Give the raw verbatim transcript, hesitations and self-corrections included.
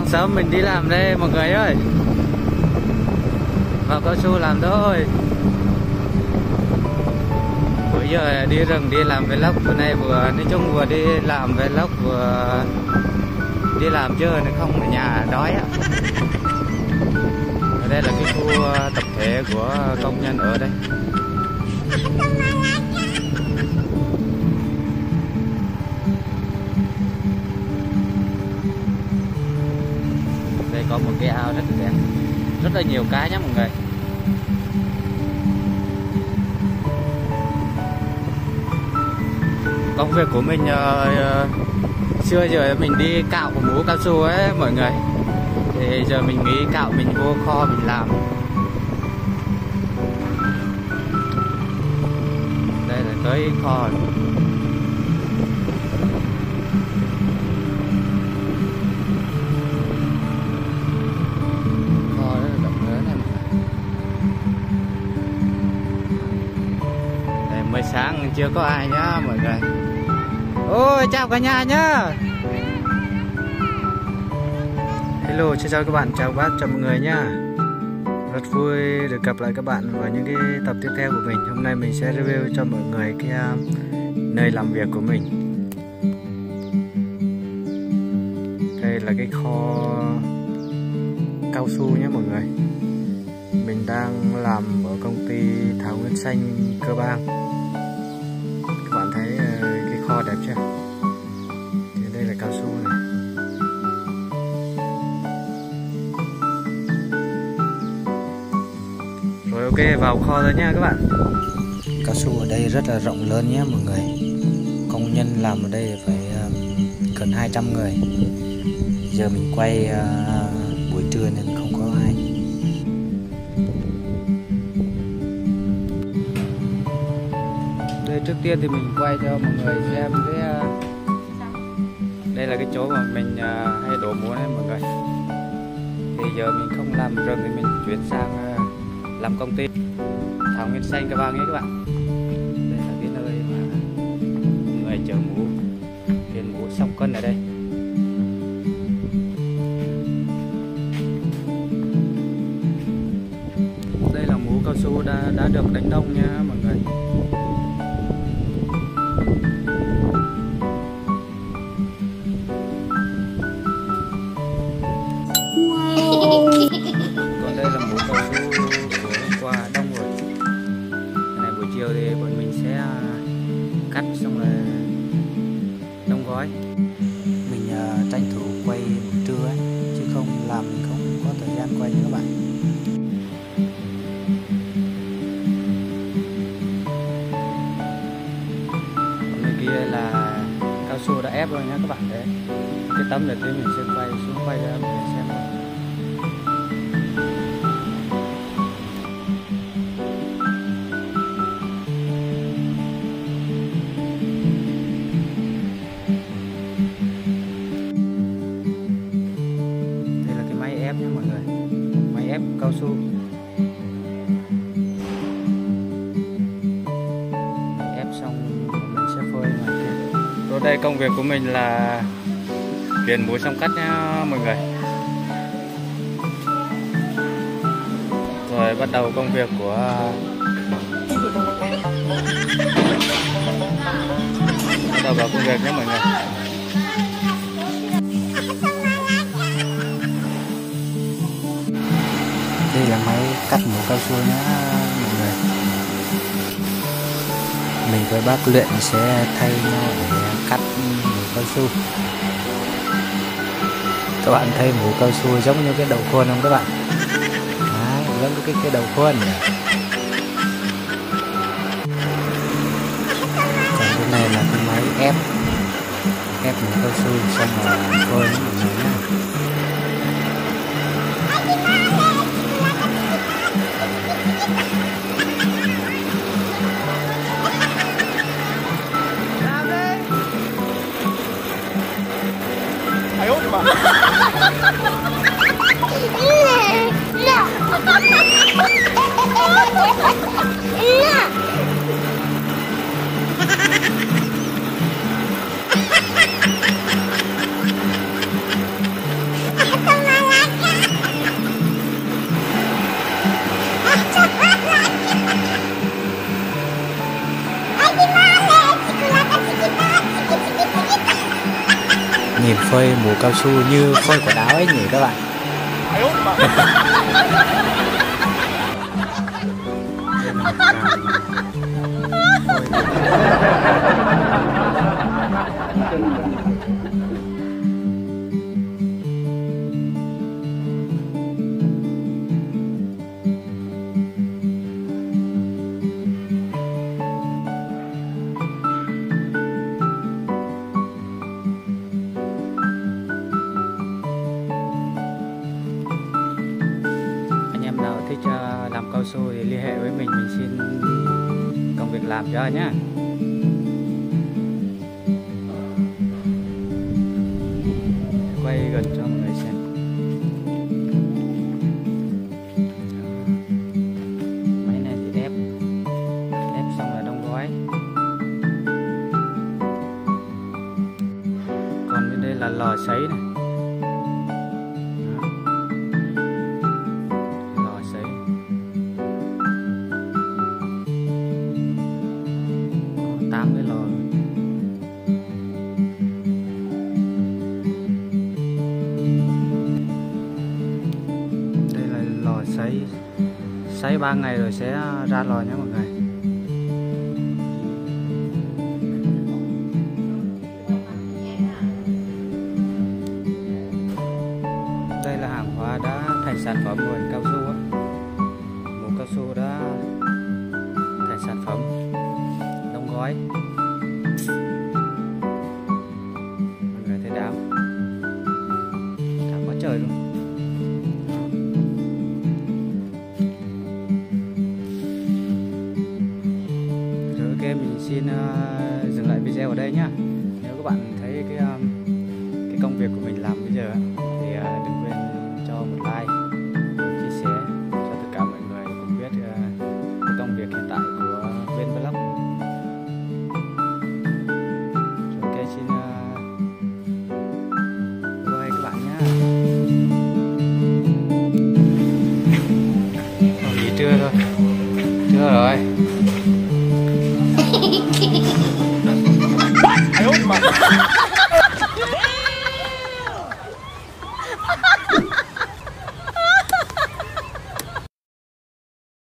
sớm mình đi làm đây mọi người ơi. Vào cao su làm thôi. Bây giờ đi rừng đi làm vlog, bữa nay vừa nói chung vừa đi làm vlog vừa đi làm chứ nó không ở nhà đói á. Ở đây là cái khu tập thể của công nhân ở đây. Đây có một cái ao rất đẹp, rất là nhiều cá nhé mọi người. Công việc của mình uh, xưa giờ mình đi cạo của mũ cao su ấy mọi người, thì giờ mình nghĩ cạo mình vô kho mình làm. Đây là tới kho rồi. Kho rất là rộng lớn em. Đây mới sáng chưa có ai nhá mọi người. Ôi chào cả nhà nhá. Hello, xin chào các bạn, chào bác, chào mọi người nhá. Rất vui được gặp lại các bạn vào những cái tập tiếp theo của mình. Hôm nay mình sẽ review cho mọi người cái uh, nơi làm việc của mình. Đây là cái kho cao su nhé mọi người. Mình đang làm ở công ty Thảo Nguyên Xanh Cơ Bang. Các bạn thấy uh, cái kho đẹp chưa? Thì đây là cao su này. Rồi ok, vào kho rồi nha các bạn. Cao su ở đây rất là rộng lớn nhé mọi người. Công nhân làm ở đây phải uh, gần hai trăm người. Giờ mình quay uh, buổi trưa nên không có ai. Đây trước tiên thì mình quay cho mọi người xem cái uh, đây là cái chỗ mà mình uh, hay đổ muối đấy mọi người. Thì giờ mình không làm rừng thì mình chuyển sang uh, làm công ty Thảo Nguyên Xanh Cơ Bang nhé các bạn. Đây là cái nơi mà người chở mũ, tiền mũ xong cân ở đây. Đây là mũ cao su đã đã được đánh đông nha mọi người. Còn đây là mũ cao su của hôm qua đông rồi. Cái này buổi chiều thì bọn mình sẽ cắt xong rồi đóng gói. Mình uh, tranh thủ quay buổi trưa ấy, chứ không làm mình không có thời gian quay nữa các bạn. Còn bên kia là cao su đã ép rồi nhé các bạn. Đấy, cái tấm này thì mình sẽ quay xuống quay ra mình xem thôi. Cao su ép xong mình sẽ phơi ngoài kia. Rồi đây công việc của mình là chuyển muối xong cắt nha mọi người. Rồi bắt đầu công việc của bắt đầu vào công việc nhé mọi người. Đây là máy cắt mũ cao su nhá mọi người. Mình với bác Luyện sẽ thay nhau để cắt mũ cao su. Các bạn thấy mũ cao su giống như cái đầu khuôn không các bạn? Đấy, giống cái cái đầu khuôn nhỉ. Còn cái này là cái máy ép ép mũ cao su xong rồi phơi mọi người nhá. Ai ơi mà. nhìn phơi mũ cao su như phơi quả đáo ấy nhỉ các bạn. Thích uh, làm cao su thì liên hệ với mình, mình xin công việc làm cho nhé. Quay gần cho mọi người xem. Máy này thì ép ép xong là đóng gói. Còn bên đây là lò sấy này. tám cái lò. Đây là lò sấy. Sấy ba ngày rồi sẽ ra lò nhé mọi người. Đây là hàng hóa đã thành sản phẩm rồi, cao su á. Mũ cao su đã thành sản phẩm đóng gói. Mọi người thấy đáo, đáo quá trời luôn. Rồi ok, mình xin uh, dừng lại video ở đây nhá. Nếu các bạn thấy cái um, cái công việc của mình làm bây giờ thì uh, đừng quên cho một like, chia sẻ cho tất cả mọi người cùng biết uh, cái công việc hiện tại của bên vlog. Rồi ok, xin uh, bye các bạn nhé. Còn nghỉ trưa thôi, trưa rồi. Ai út mà.